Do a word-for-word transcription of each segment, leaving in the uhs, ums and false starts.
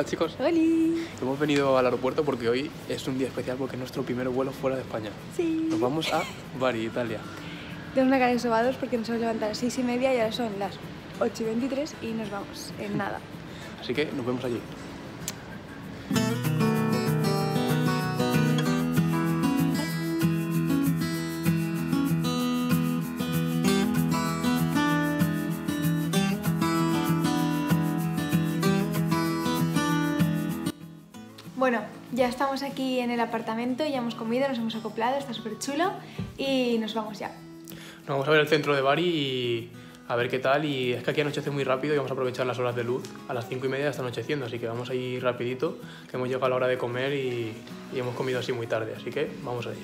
Hola chicos. ¡Holi! Hemos venido al aeropuerto porque hoy es un día especial porque es nuestro primer vuelo fuera de España. Sí. Nos vamos a Bari, Italia. Tenemos una cara de sobados porque nos hemos levantado a las seis y media y ahora son las ocho y veintitrés y nos vamos en nada. Así que nos vemos allí. Bueno, ya estamos aquí en el apartamento, ya hemos comido, nos hemos acoplado, está súper chulo y nos vamos ya. Nos vamos a ver el centro de Bari y a ver qué tal. Y es que aquí anochece muy rápido y vamos a aprovechar las horas de luz. A las cinco y media está anocheciendo, así que vamos a ir rapidito, que hemos llegado a la hora de comer y, y hemos comido así muy tarde, así que vamos a ello.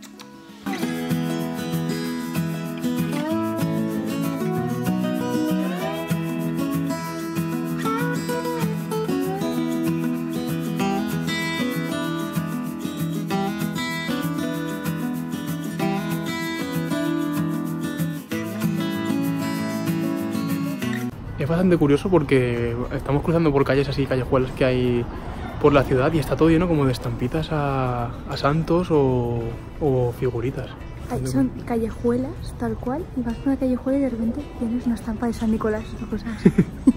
Es bastante curioso porque estamos cruzando por calles así, callejuelas que hay por la ciudad y está todo lleno como de estampitas a, a santos o, o figuritas. Son callejuelas, tal cual, y vas por una callejuela y de repente tienes una estampa de San Nicolás o cosas así.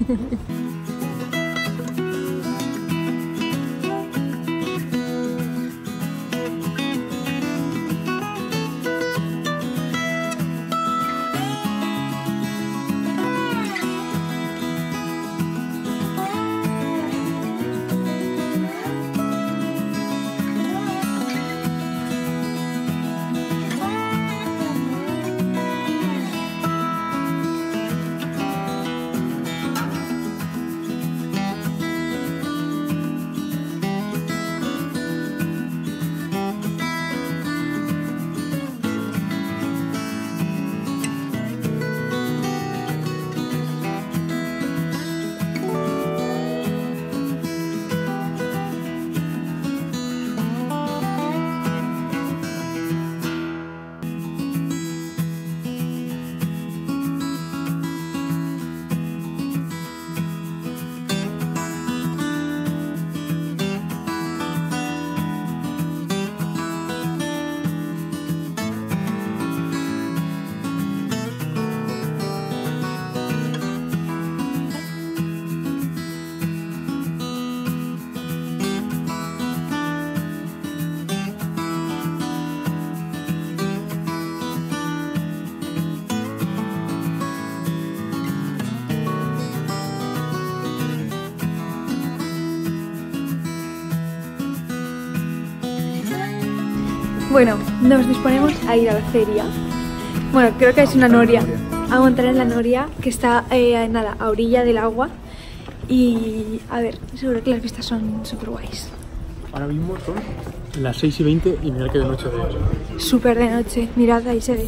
Bueno, nos disponemos a ir a la feria. Bueno, creo que es una noria. A montar en la noria, que está eh, nada, a orilla del agua. Y a ver, seguro que las vistas son súper guays. Ahora mismo son las seis y veinte y mirad que de noche es. Súper de noche, mirad, ahí se ve.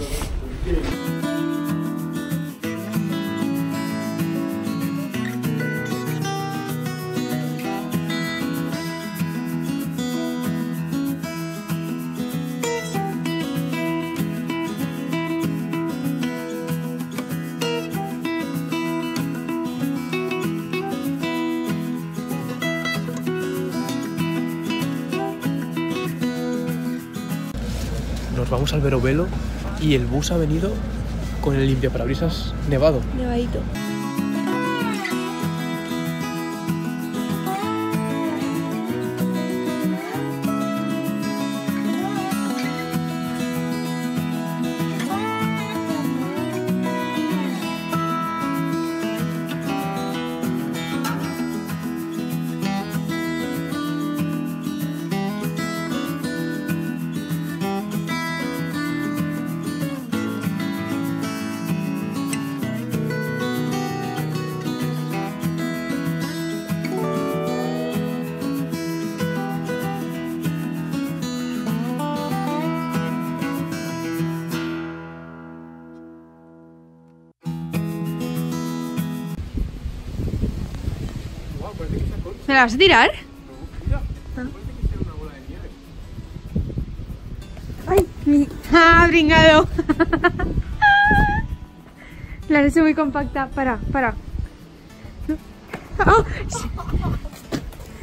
Nos vamos al Verovelo y el bus ha venido con el limpiaparabrisas nevado. Nevadito. ¿Me la vas a tirar? No, mira. Parece que sea una bola de nieve. ¡Ay! Mi... ¡Ah, brincado! La has hecho muy compacta. Para, para. Oh, sí.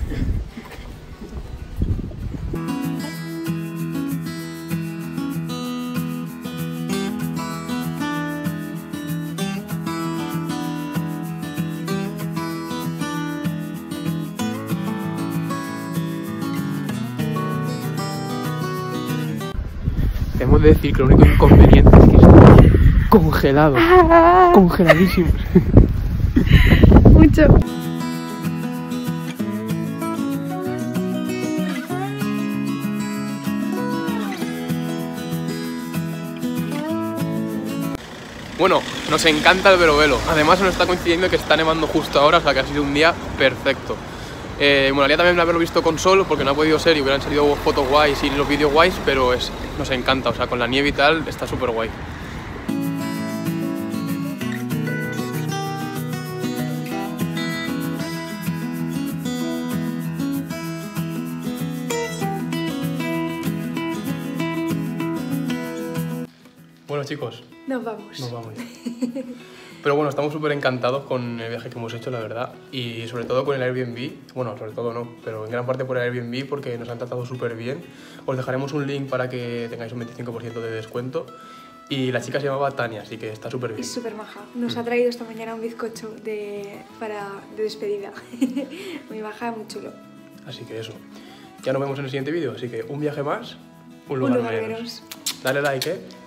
Hemos de decir que lo único inconveniente es que está congelado, congeladísimo. Mucho. Bueno, nos encanta el Velo Velo. Además nos está coincidiendo que está nevando justo ahora, o sea que ha sido un día perfecto. Eh, bueno, también de haberlo visto con sol porque no ha podido ser y hubieran salido fotos guays y los vídeos guays, pero es, nos encanta, o sea, con la nieve y tal está súper guay. Bueno chicos, Nos vamos. nos vamos ya. Pero bueno, estamos súper encantados con el viaje que hemos hecho, la verdad. Y sobre todo con el Airbnb. Bueno, sobre todo no, pero en gran parte por el Airbnb porque nos han tratado súper bien. Os dejaremos un link para que tengáis un veinticinco por ciento de descuento. Y la chica se llamaba Tania, así que está súper bien. Es súper maja. Nos ha traído esta mañana un bizcocho de, para, de despedida. Muy maja, muy chulo. Así que eso. Ya nos vemos en el siguiente vídeo. Así que un viaje más, un lugar, Un lugar menos. menos. Dale like, ¿eh?